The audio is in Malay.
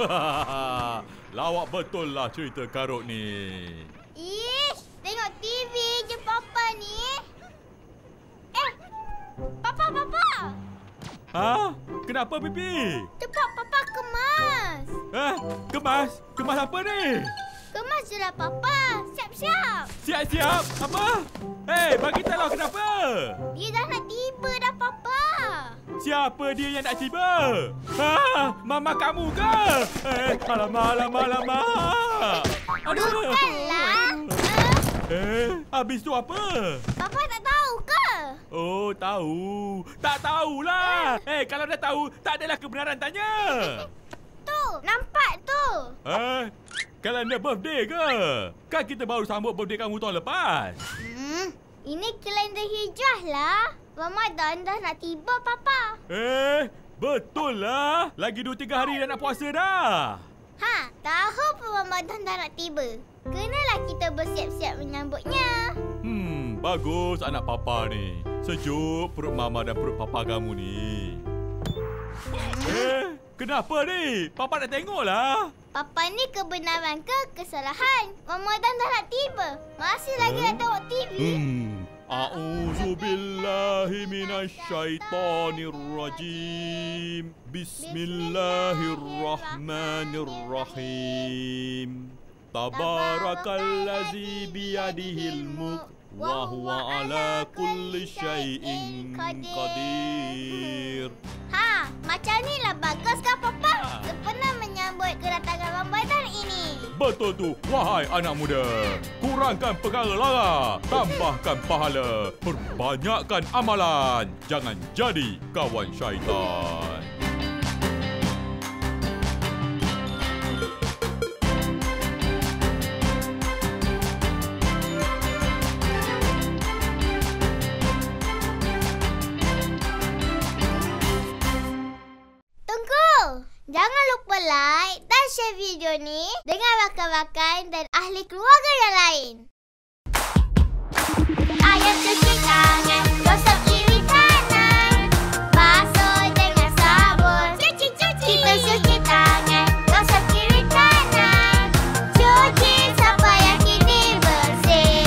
Lawak betul lah cerita karut ni. Ish, tengok TV je Papa ni. Papa. Ha? Kenapa, Pipi? Cepat Papa kemas. Kemas? Kemas apa ni? Kemas je lah Papa. Siap-siap. Siap-siap? Apa? Bagi tahu lah kenapa? Dia dah nak tiba dah Papa. Siapa dia yang nak tiba? Mama kamu ke? Alamak. Bukanlah. Habis tu apa? Papa tak tahu ke? Oh, tahu. Tak tahulah. Kalau dah tahu, tak adalah kebenaran tanya. Tu, nampak tu. Kalender birthday ke? Kan kita baru sambut birthday kamu tahun lepas. Ini kalender hijrah lah. Ramadan dah nak tiba Papa. Betul lah. Lagi 2-3 hari dah nak puasa dah. Tahu pun Ramadan dah nak tiba. Kenalah kita bersiap-siap menyambutnya. Bagus anak Papa ni. Sejuk perut Mama dan perut Papa kamu ni. Kenapa ni? Papa nak tengoklah. Papa ni kebenaran ke kesalahan? Ramadan dah nak tiba. Masih lagi nak tengok TV? A'udzubillahi minasyaitonirrajim. Bismillahirrahmanirrahim. Tabarakallazi biyadihil mulk wa huwa ala kulli syai'in qadir. Macam ni lah bagus kan Papa? Sempena menyambut kedatangan Ramadan ini. Betul tu, wahai anak muda. Kurangkan perkara lara, tambahkan pahala, perbanyakkan amalan. Jangan jadi kawan syaitan. Jangan lupa like dan share video ni dengan rakan-rakan dan ahli keluarga yang lain.